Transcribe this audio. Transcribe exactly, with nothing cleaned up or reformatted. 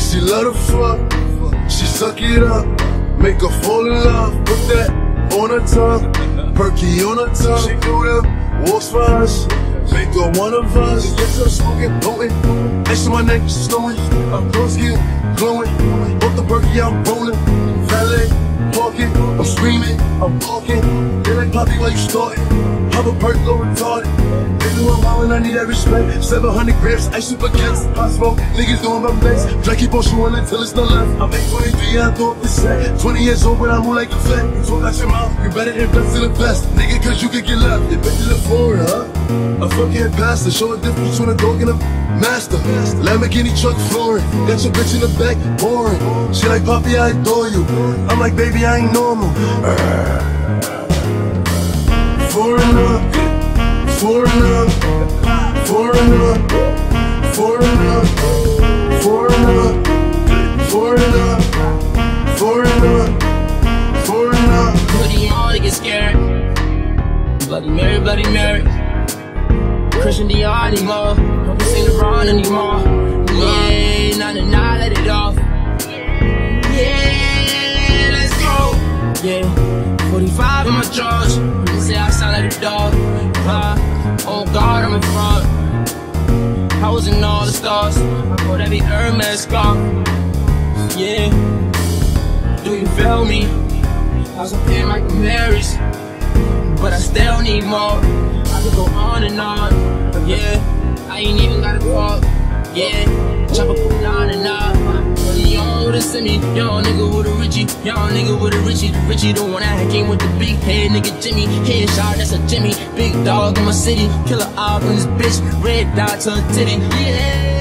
She love the fuck, she suck it up, make her fall in love. Put that on her tongue, perky on her tongue. She do them walks for us, make her one of us. Gets her smoking, blowing, ice on my neck, snowing. I'm skin glowing, off the perky I'm rolling. Valet, parking, I'm screaming, I'm walking. They like Poppy while you starting, pop a perk, go retarded. They do I'm wildin', I need that respect. seven hundred grams, ice super cats, hot smoke, niggas doing my best. Try keep on shooting until it's no left. I'm eight twenty-three, I throw up the set. twenty years old, but I move like a fat. You talk out your mouth, you better invest in the best. Nigga, cause you could get left. You bet you look foreign, huh? A fucking pastor, show a difference between a dog and a master. Lamborghini truck flooring, got your bitch in the back, boring. She like, Poppy, I adore you. I'm like, baby, I ain't normal. Foreigner, foreigner, foreigner, foreigner, foreigner, foreigner, foreigner, foreigner. Putting on to get scared. Bloody Mary, Bloody Mary. Christian Dior anymore. Don't sing LeBron anymore. Yeah, nah, nah, nah, let it off. Yeah, let's go. Yeah, forty-five in my drawers. You say I sound like a dog. Uh, oh God, I'm in front. I was in all the stars. I bought every Hermes scarf. Yeah, do you feel me? I was up in like the Marys, but I still need more. I could go on and on. Yeah, I ain't even gotta call. Yeah, chopper put on and on. Young with a semi, young nigga with a Richie, young nigga with a Richie. The Richie the one that came with the big head nigga Jimmy. Headshot, that's a Jimmy. Big dog in my city, killer op in this bitch. Red dot to a titty. Yeah.